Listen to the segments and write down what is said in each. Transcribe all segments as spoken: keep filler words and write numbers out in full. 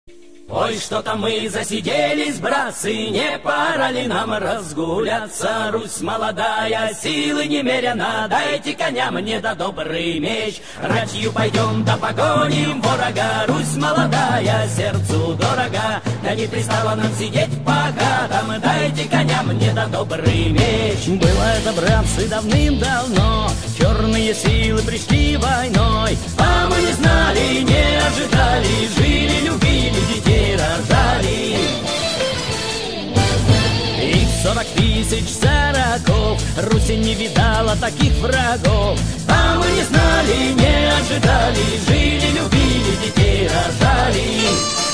Ой, что-то мы засиделись, братцы, не пора ли нам разгуляться? Русь молодая, силы немерено, дайте коня мне да добрый меч. Ратью пойдем да погоним ворога, Русь молодая, сердцу дорога. Да не пристало нам сидеть по хатам, дайте коня мне да добрый меч. Было это, братцы, давным-давно, черные силы пришли войной, а мы не знали, не ожидали, жили, любили, детей рожали. Их сорок тысяч сороков, Руси не видала таких врагов, а мы не знали, не ожидали, жили, любили, детей рожали.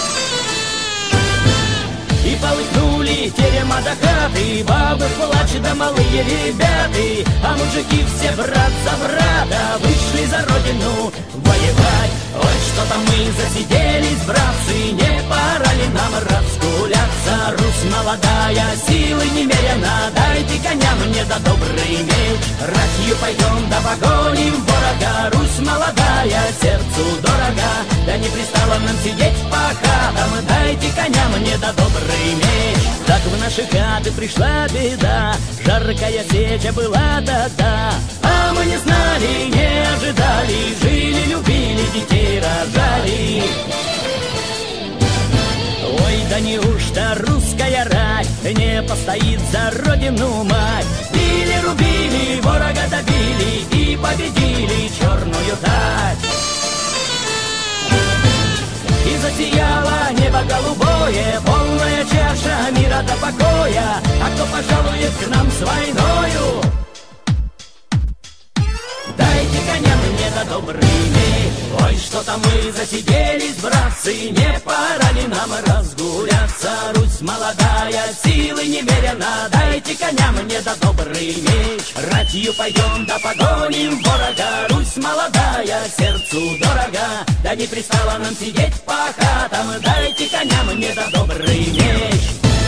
И полыхнули терема до хаты, бабы плачут да малые ребята, а мужики все брат за брата вышли за родину воевать. Ой, что-то мы засиделись, братцы, не пора ли нам разгуляться? Русь молодая, силы немерено, дайте коня мне да добрый меч. Ратью пойдем да погоним ворога, Русь молодая, сердцу дорога. Да не пристало нам сидеть по хатам, дайте коня мне да добрый меч. Так в наши хаты пришла беда, жаркая сеча была тогда, а мы не знали, не ожидали, жили, любили, детей рожали. Ой, да неужто русская рать не постоит за родину мать? Били, рубили, ворога добили и победили черную тать. И засияло небо голубое, полная чаша мира до покоя. А кто пожалует к нам с войною? Дайте коня мне да добрый меч. Ой, что-то мы засиделись, братцы, не пора ли нам разгуляться? Русь молодая, силы немерено, дайте коня мне да добрый меч. Ратью пойдем да погоним ворога, Русь молодая, сердцу дорога. Да не пристало нам сидеть по хатам, дайте коня мне да добрый меч.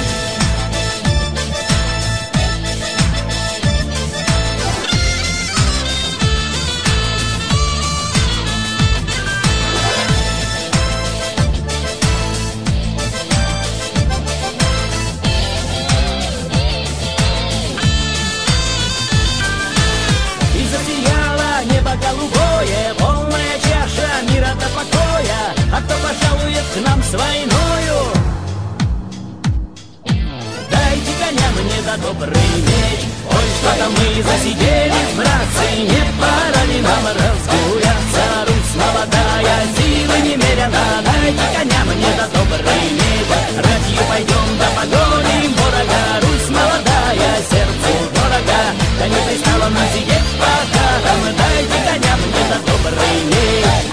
Небо голубое, полная чаша мира до покоя. А кто пожалует к нам с войною? Дайте коня мне да добрый меч. Ой, что-то мы засиделись, братцы, не пора ли нам разгуляться? Русь молодая, силы немерено, дайте коня мне да добрый меч. Ратью пойдем да погоним ворога, Русь молодая, сердцу дорога. Да не пристало нам сидеть по хатам, дайте коня мне да добрый меч.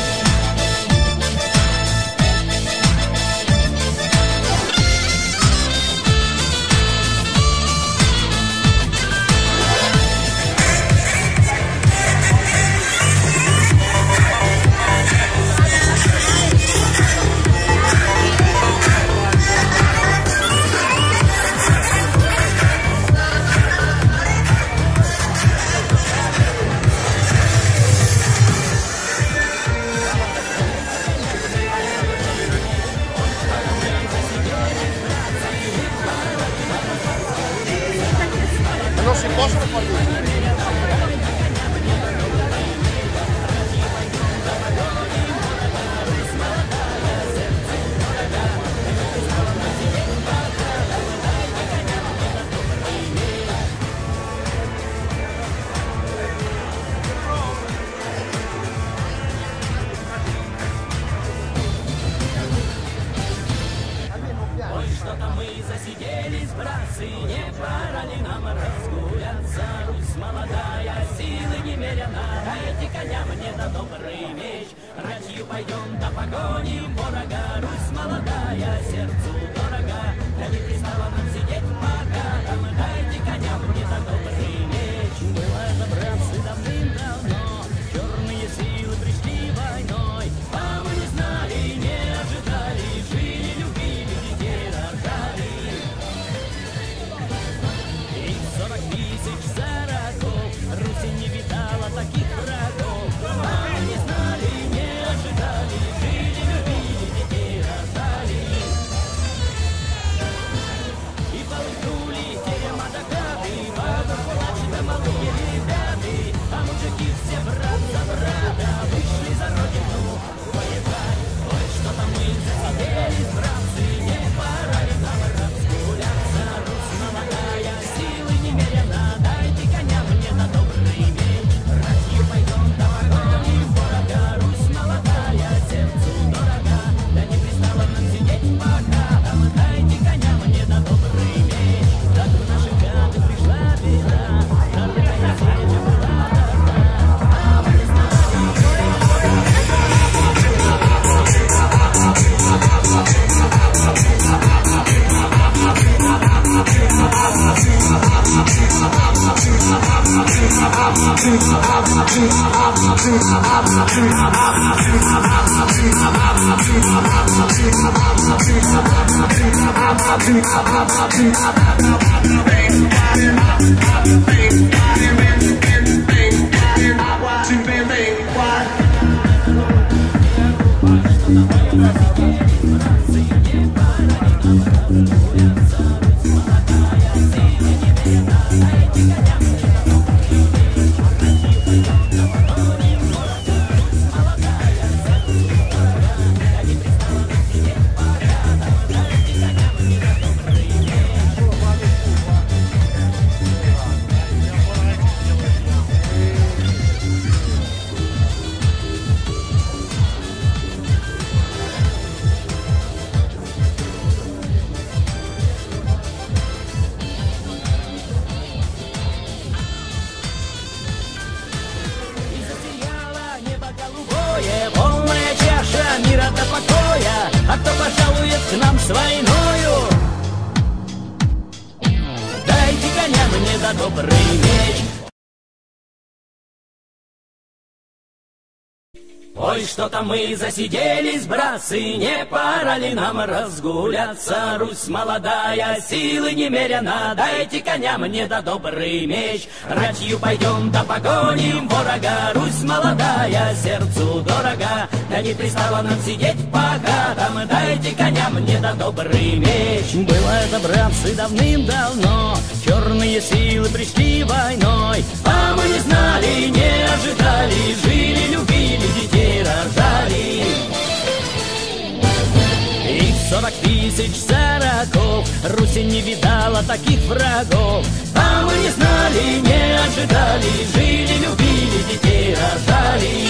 Non si possono fare due. Ой, что-то мы засиделись, братцы, не пора ли нам разгуляться? Русь молодая, силы немерено, дайте коня мне да добрый меч. Ратью пойдем да погоним ворога, Русь молодая, сердцу дорога. Да не пристало нам сидеть по хатам, дайте коня мне да добрый меч. Было это, братцы, давным-давно, черные силы пришли войной, а мы не знали, не ожидали, жили, любили, детей рожали. их сорок тысяч сороков, Руси не видала таких врагов, а мы не знали, не ожидали, жили, Полная чаша мира до покоя, а кто пожалует к нам с войною? Дайте коня мне да добрый меч. Ой, что-то мы засиделись, братцы, не пора ли нам разгуляться? Русь молодая, силы немерено, дайте коня мне да добрый меч. Ратью пойдем да погоним ворога, Русь молодая, сердцу дорога. Да не пристало нам сидеть по хатам, дайте коня мне да добрый меч. Было это, братцы, давным-давно, черные силы пришли войной, а мы не знали, не ожидали, жили, любили, детей рожали. Их сорок тысяч сороков, Русь не видала таких врагов, а мы не знали, не ожидали, жили, любили, детей рожали.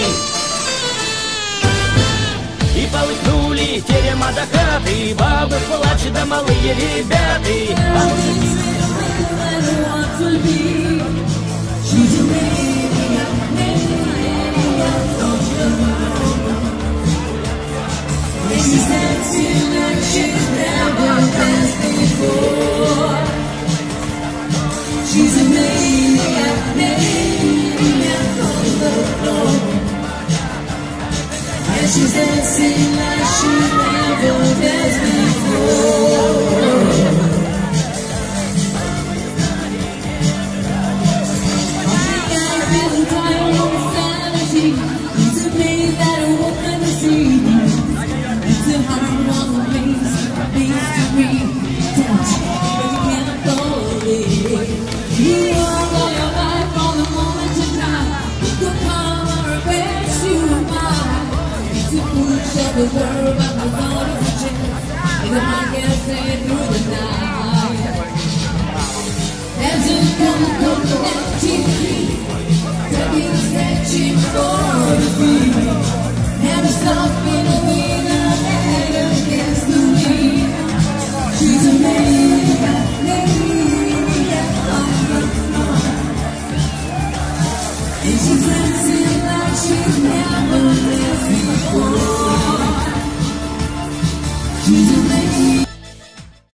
И полыхнули терема до хаты, бабы в плаче да малые ребята. She's dancing like she's never danced before. She's a maniac, maniac on the floor. And she's dancing like she's never danced before. I think I've been trying on sanity. It's a place that a woman to see. The heart of the place, place to be touched, but you can't hold it. You are all your life from the moment you die. The power of which you abide. It's a push of the world, but the thought of the chance. And the heart can't stay through the night. As it comes from the empty street, the beat stretching for the beat. Never stop in a way. She's a maniac, maniac on the floor. And she's dancing like she's never danced before.